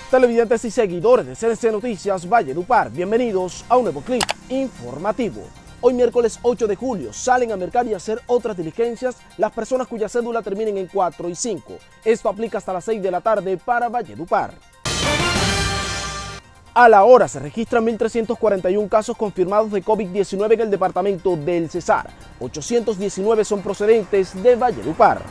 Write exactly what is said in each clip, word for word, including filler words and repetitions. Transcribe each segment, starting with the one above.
Televidentes y seguidores de C N C Noticias Valledupar, bienvenidos a un nuevo clip informativo. Hoy miércoles ocho de julio salen a mercar y hacer otras diligencias las personas cuya cédula terminen en cuatro y cinco. Esto aplica hasta las seis de la tarde para Valledupar. A la hora se registran mil trescientos cuarenta y uno casos confirmados de COVID diecinueve en el departamento del Cesar. ochocientos diecinueve son procedentes de Valledupar.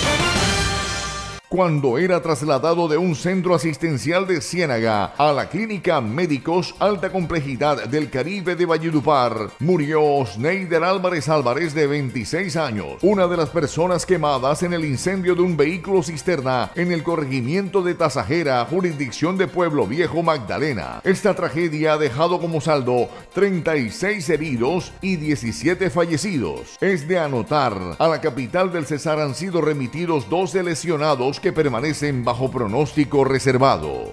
Cuando era trasladado de un centro asistencial de Ciénaga a la Clínica Médicos Alta Complejidad del Caribe de Valledupar, murió Osneider Álvarez Álvarez, de veintiséis años, una de las personas quemadas en el incendio de un vehículo cisterna en el corregimiento de Tasajera, jurisdicción de Pueblo Viejo, Magdalena. Esta tragedia ha dejado como saldo treinta y seis heridos y diecisiete fallecidos. Es de anotar, a la capital del Cesar han sido remitidos doce lesionados que permanecen bajo pronóstico reservado.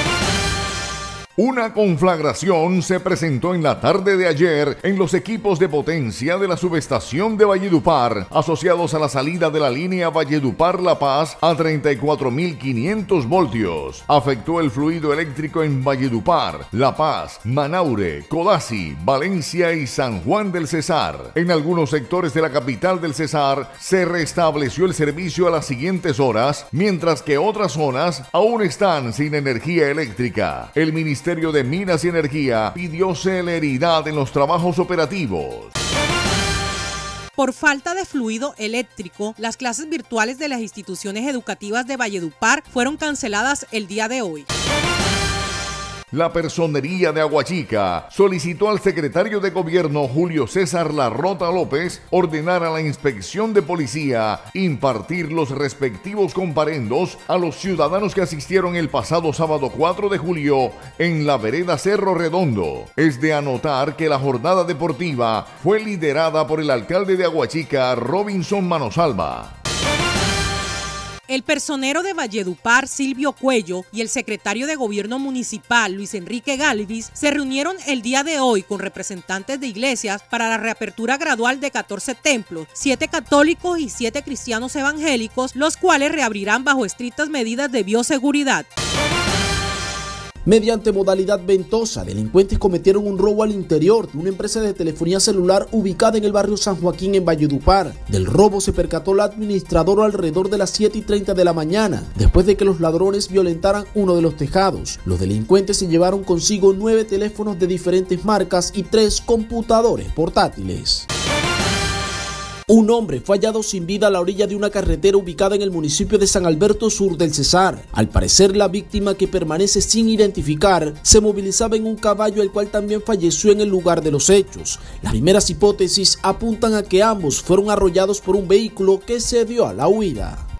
Una conflagración se presentó en la tarde de ayer en los equipos de potencia de la subestación de Valledupar, asociados a la salida de la línea Valledupar-La Paz a treinta y cuatro mil quinientos voltios. Afectó el fluido eléctrico en Valledupar, La Paz, Manaure, Codazzi, Valencia y San Juan del Cesar. En algunos sectores de la capital del Cesar se restableció el servicio a las siguientes horas, mientras que otras zonas aún están sin energía eléctrica. El Ministerio El Ministerio de Minas y Energía pidió celeridad en los trabajos operativos. Por falta de fluido eléctrico, las clases virtuales de las instituciones educativas de Valledupar fueron canceladas el día de hoy. La Personería de Aguachica solicitó al secretario de Gobierno Julio César Larrota López ordenar a la inspección de policía impartir los respectivos comparendos a los ciudadanos que asistieron el pasado sábado cuatro de julio en la vereda Cerro Redondo. Es de anotar que la jornada deportiva fue liderada por el alcalde de Aguachica, Robinson Manosalva. El personero de Valledupar, Silvio Cuello, y el secretario de Gobierno Municipal, Luis Enrique Galvis, se reunieron el día de hoy con representantes de iglesias para la reapertura gradual de catorce templos, siete católicos y siete cristianos evangélicos, los cuales reabrirán bajo estrictas medidas de bioseguridad. Mediante modalidad ventosa, delincuentes cometieron un robo al interior de una empresa de telefonía celular ubicada en el barrio San Joaquín en Valledupar. Del robo se percató la administradora alrededor de las siete y treinta de la mañana, después de que los ladrones violentaran uno de los tejados. Los delincuentes se llevaron consigo nueve teléfonos de diferentes marcas y tres computadores portátiles. Un hombre fue hallado sin vida a la orilla de una carretera ubicada en el municipio de San Alberto Sur del Cesar. Al parecer, la víctima, que permanece sin identificar, se movilizaba en un caballo, el cual también falleció en el lugar de los hechos. Las primeras hipótesis apuntan a que ambos fueron arrollados por un vehículo que se dio a la huida.